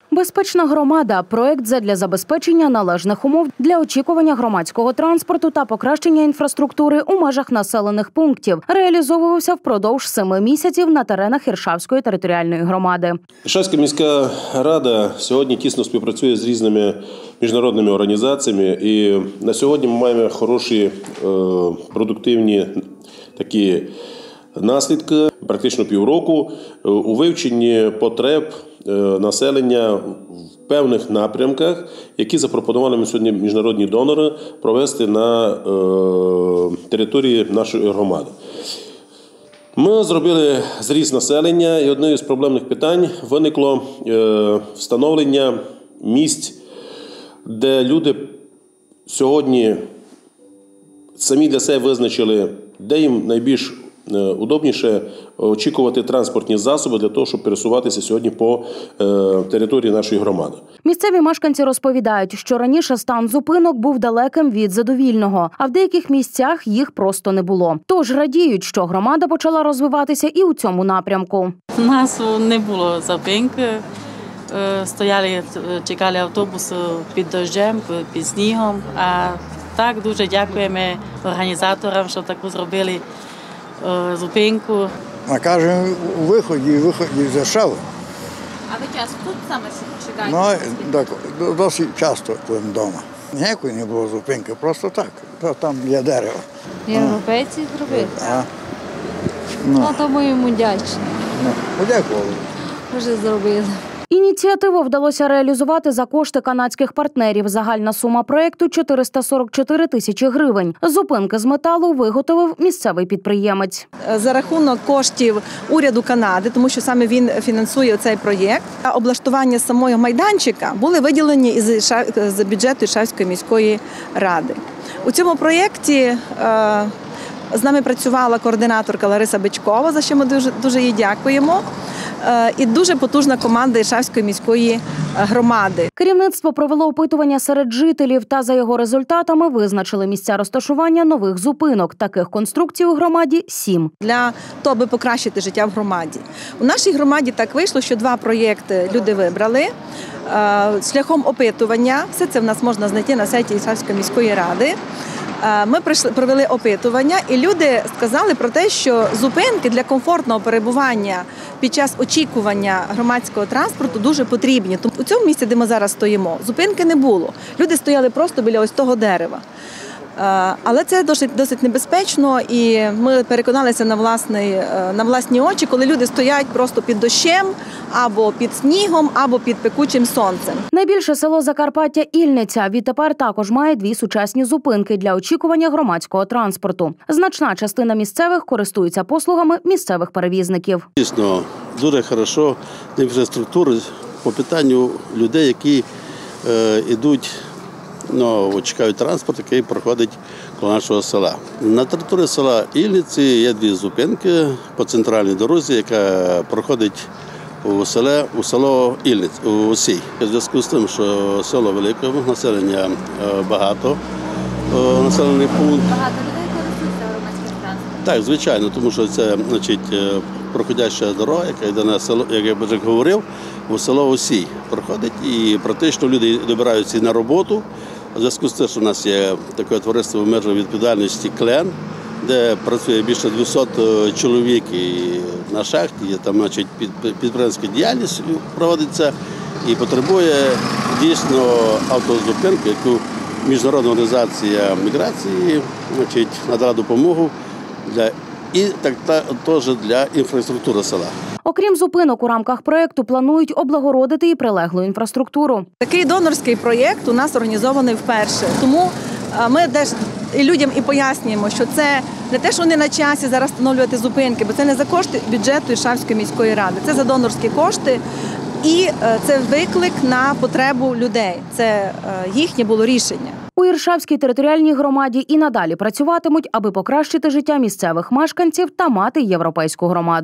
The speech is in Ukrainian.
Безпечна громада – проект задля забезпечення належних умов для очікування громадського транспорту та покращення інфраструктури у межах населених пунктів. Реалізовувався впродовж 7 місяців на теренах Іршавської територіальної громади. Іршавська міська рада сьогодні тісно співпрацює з різними міжнародними організаціями. І на сьогодні ми маємо хороші, продуктивні такі наслідки. Практично півроку у вивченні потреб населення в певних напрямках, які запропонували ми сьогодні міжнародні донори провести на території нашої громади. Ми зробили зріз населення, і одним із проблемних питань виникло встановлення місць, де люди сьогодні самі для себе визначили, де їм найбільш удобніше очікувати транспортні засоби для того, щоб пересуватися сьогодні по території нашої громади. Місцеві мешканці розповідають, що раніше стан зупинок був далеким від задовільного, а в деяких місцях їх просто не було. Тож радіють, що громада почала розвиватися і у цьому напрямку. У нас не було зупинки, стояли, чекали автобус під дощем, під снігом. А так дуже дякуємо організаторам, що таку зробили зупинку. На кожному виході з Іршави. А ви часто тут саме чекаєте? Ну, так, досить часто коли вдома. Ніякої не було зупинки, просто так. Там є дерево. Європейці зробили? Ну, тому йому вдячні. Подякували. Вже зробили. Ініціативу вдалося реалізувати за кошти канадських партнерів. Загальна сума проєкту – 444 тисячі гривень. Зупинки з металу виготовив місцевий підприємець. За рахунок коштів уряду Канади, тому що саме він фінансує цей проєкт, облаштування самого майданчика були виділені з бюджету Іршавської міської ради. У цьому проєкті з нами працювала координаторка Лариса Бичкова, за що ми дуже їй дякуємо. І дуже потужна команда Іршавської міської громади. Керівництво провело опитування серед жителів та за його результатами визначили місця розташування нових зупинок. Таких конструкцій у громаді 7. Для того, аби покращити життя в громаді. У нашій громаді так вийшло, що 2 проєкти люди вибрали шляхом опитування. Все це в нас можна знайти на сайті Іршавської міської ради. Ми провели опитування, і люди сказали про те, що зупинки для комфортного перебування під час очікування громадського транспорту дуже потрібні. Тому у цьому місці, де ми зараз стоїмо, зупинки не було. Люди стояли просто біля ось того дерева. Але це досить небезпечно, і ми переконалися на власні очі, коли люди стоять просто під дощем, або під снігом, або під пекучим сонцем. Найбільше село Закарпаття – Ільниця. Відтепер також має 2 сучасні зупинки для очікування громадського транспорту. Значна частина місцевих користуються послугами місцевих перевізників. Дійсно, дуже хорошо інфраструктура по питанню людей, які йдуть, чекають транспорт, який проходить коло нашого села. На території села Ільниці є 2 зупинки по центральній дорозі, яка проходить у село Ільниць, у Осій. У зв'язку з тим, що село велике, населення багато, населений пункт. Багато людей користуються громадським транспортом? Так, звичайно, тому що це, проходяща дорога, яка йде на село, як я вже говорив, у село Осій проходить. І практично люди добираються і на роботу. У зв'язку з тим, що у нас є таке товариство обмеженої відповідальності «Клен», де працює більше 200 чоловік і на шахті, є там підприємницька діяльність проводиться і потребує дійсно автозупинки, яку Міжнародна організація міграції надала допомогу і теж для інфраструктури села. Окрім зупинок, у рамках проєкту планують облагородити і прилеглу інфраструктуру. Такий донорський проєкт у нас організований вперше. Тому ми людям і пояснюємо, що це не те, що не на часі зараз встановлювати зупинки, бо це не за кошти бюджету Іршавської міської ради, це за донорські кошти і це виклик на потребу людей. Це їхнє було рішення. У Іршавській територіальній громаді і надалі працюватимуть, аби покращити життя місцевих мешканців та мати європейську громаду.